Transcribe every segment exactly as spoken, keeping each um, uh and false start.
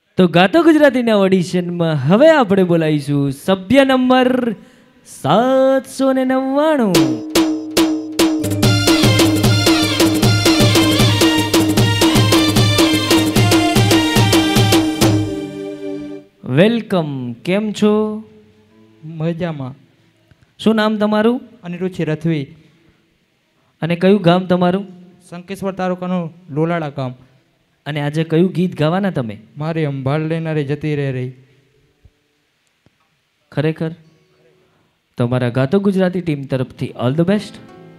तो गातो गुजराती ऑडिशन में हवे आपणे बोलाईशुं सभ्य नंबर सात सौ नव्वाणु। वेलकम, केम छो? मजामां। शुं नाम तमारुं? अनिरुचि रथवी। अने कयुं गाम तमारुं? संकेश्वर तालुकानुं लोलाड़ा गाम। अने आजे कयुं गीत गावाना तमे? मारी अंबाड़ लेनारी जती रहे रही। खरेखर तमारा गातो गुजराती टीम तरफथी ऑल द बेस्ट।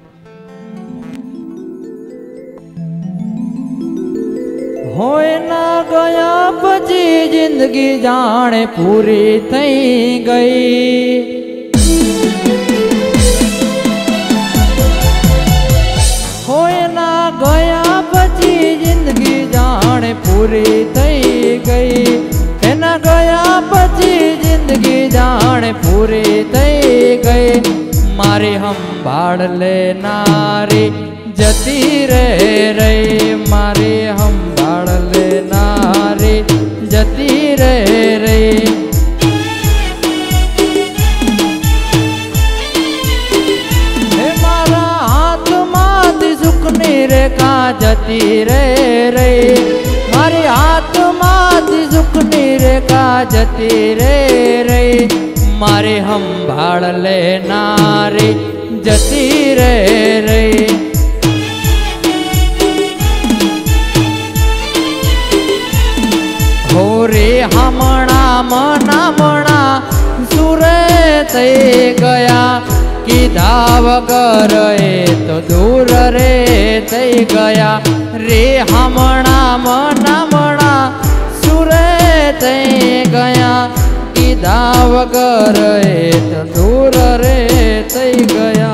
होय ना गया पछी जिंदगी जाने पूरी थई गई। होय ना गया पछी जिंदगी जाने पूरी थई गई। है ना गया पछी जिंदगी जाने पूरी थई गई। मारी हम बाड़ ले नारी जती रह रही। मारी हम बाड़ ले नारी जती रह रही। हे मारा हाथ माती सुखनी रेखा जती रह रही। मारी हाथ माती सुखनी रेखा जती रह रही। मारे हम भाड़ ले नारी जती रह रही। हो रे हमणा मना मणा सुरे थई गया। कीधा वगर ए तो दूर रे थई गया। रे हमणा मना मणा सुरे थई गया। कीधा वगर ए तो दूर रे थई गया।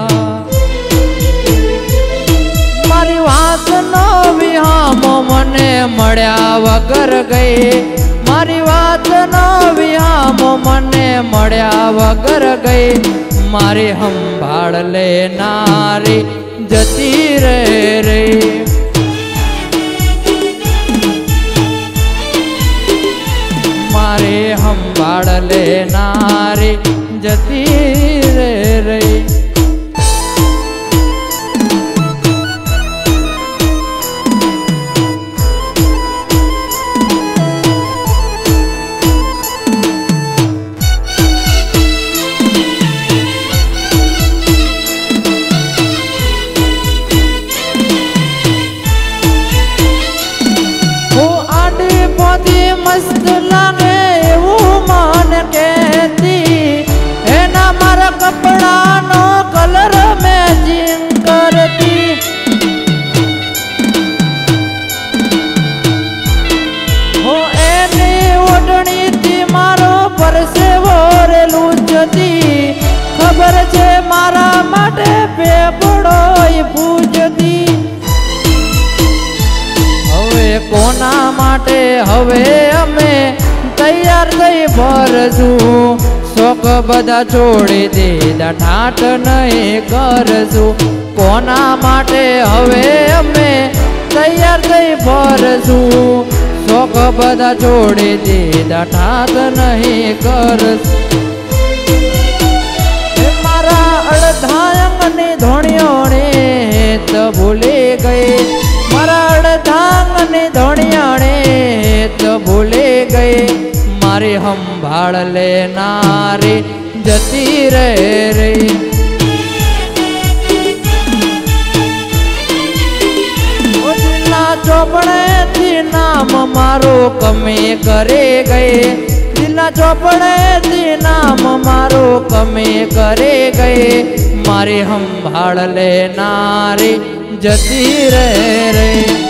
मारी वात नो विहामो मने मळ्या वगर गई। मारी वात नो विहामो मने मळ्या वगर गई। मारी हम भाड़ ले नारी जती रह रही। मारे हम भाड़ ले नारी जती रह रही। मस्त लागे वो मान कहती है ना। मारा कपड़ा नो कलर मैचिंग करती। हो एने ओढ़नी थी मारो परसे वोरे लूचती। खबर छे मारा माटे पे पड़ोई पूजती। हवे कोना माटे हवे अमे तैयार थई भरजू। शोक बधा छोड़ी दीधा ठाठ नहीं करजू। कोना माटे हवे अमे तैयार थई भरजू। शोक बधा छोड़ी दीधा ठाठ नहीं करजू। मारा अड़धा अंगनी धोणियोणे तो भूली गई। मारा अड़धांगनी धोणियाणे तो भूले गए। मारे हम भाड़ ले नारी जती रह रही। जिला चौपड़े थी नाम मारो कमे करे गए। जिला चौपड़े थी नाम मारो कमे करे गए। मारे हम भाड़ ले नारी जती रह रही।